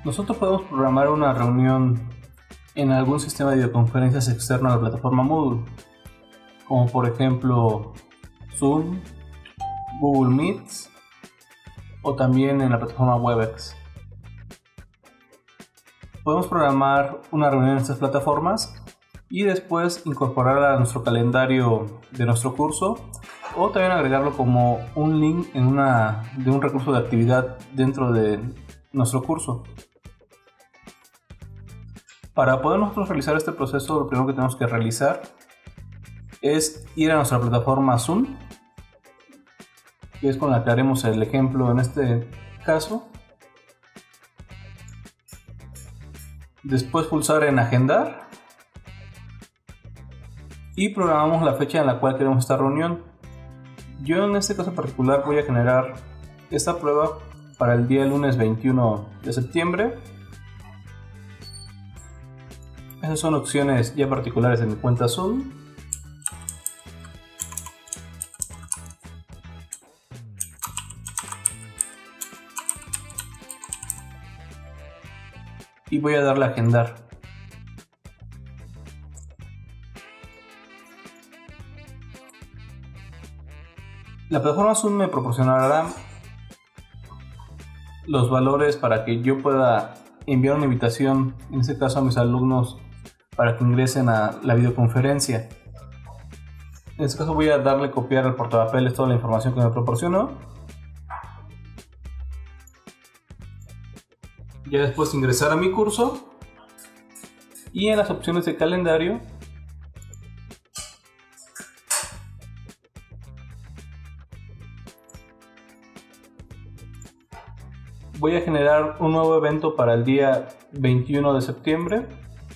Nosotros podemos programar una reunión en algún sistema de videoconferencias externo a la plataforma Moodle, como por ejemplo Zoom, Google Meet o también en la plataforma Webex. Podemos programar una reunión en estas plataformas y después incorporarla a nuestro calendario de nuestro curso, o también agregarlo como un link de un recurso de actividad dentro de nuestro curso. Para poder nosotros realizar este proceso, lo primero que tenemos que realizar es ir a nuestra plataforma Zoom, que es con la que haremos el ejemplo en este caso. Después pulsar en agendar y programamos la fecha en la cual queremos esta reunión. Yo en este caso particular voy a generar esta prueba para el día lunes 21 de septiembre. Esas son opciones ya particulares de mi cuenta Zoom. Y voy a darle a agendar. La plataforma Zoom me proporcionará los valores para que yo pueda enviar una invitación, en este caso a mis alumnos, para que ingresen a la videoconferencia. En este caso voy a darle copiar al portapapeles toda la información que me proporcionó. Ya después ingresar a mi curso y en las opciones de calendario voy a generar un nuevo evento para el día 21 de septiembre.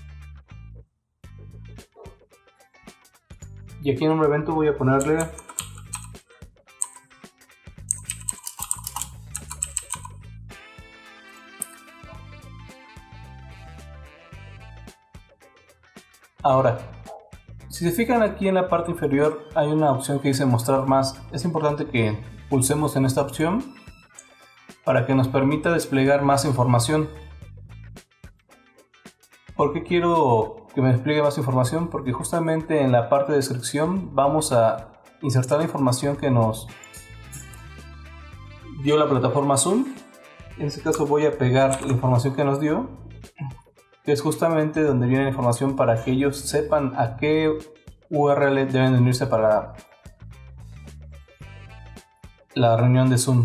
Y aquí en un evento voy a ponerle ahora. Si se fijan, aquí en la parte inferior hay una opción que dice mostrar más. Es importante que pulsemos en esta opción para que nos permita desplegar más información. ¿Por qué quiero que me despliegue más información? Porque justamente en la parte de descripción vamos a insertar la información que nos dio la plataforma Zoom. En este caso voy a pegar la información que nos dio, que es justamente donde viene la información para que ellos sepan a qué URL deben unirse para la reunión de Zoom.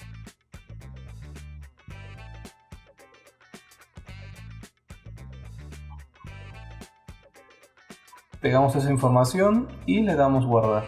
Pegamos esa información y le damos guardar.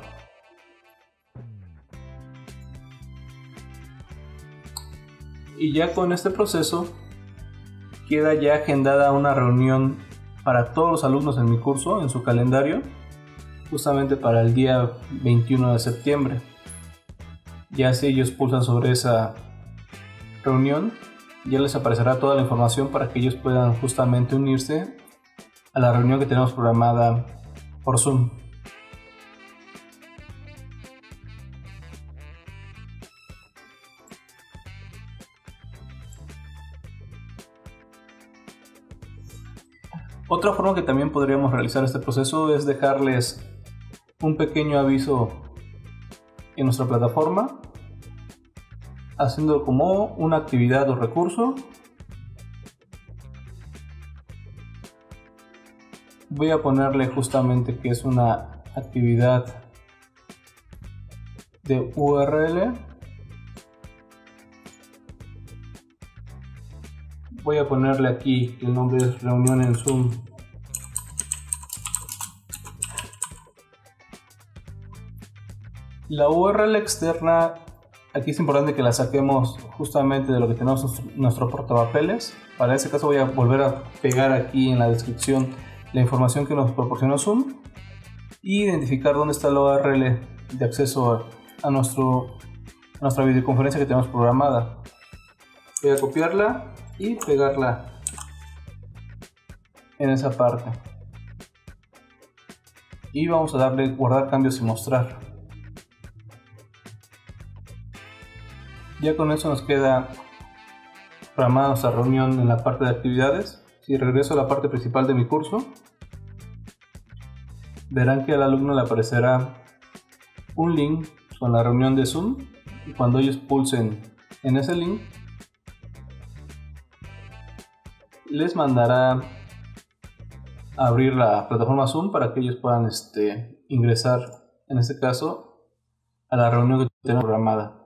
Y ya con este proceso queda ya agendada una reunión para todos los alumnos en mi curso en su calendario, justamente para el día 21 de septiembre. Ya si ellos pulsan sobre esa reunión, ya les aparecerá toda la información para que ellos puedan justamente unirse a la reunión que tenemos programada por Zoom. Otra forma que también podríamos realizar este proceso es dejarles un pequeño aviso en nuestra plataforma, haciendo como una actividad o recurso. Voy a ponerle justamente que es una actividad de URL. Voy a ponerle aquí que el nombre es reunión en Zoom. La URL externa, aquí es importante que la saquemos justamente de lo que tenemos nuestro portapapeles. Para ese caso voy a volver a pegar aquí en la descripción la información que nos proporcionó Zoom y identificar dónde está la URL de acceso a nuestra videoconferencia que tenemos programada. Voy a copiarla y pegarla en esa parte y vamos a darle guardar cambios y mostrar. Ya con eso nos queda programada nuestra reunión en la parte de actividades, si regreso a la parte principal de mi curso, verán que al alumno le aparecerá un link con la reunión de Zoom, y cuando ellos pulsen en ese link, les mandará a abrir la plataforma Zoom para que ellos puedan ingresar, en este caso, a la reunión que tenemos programada.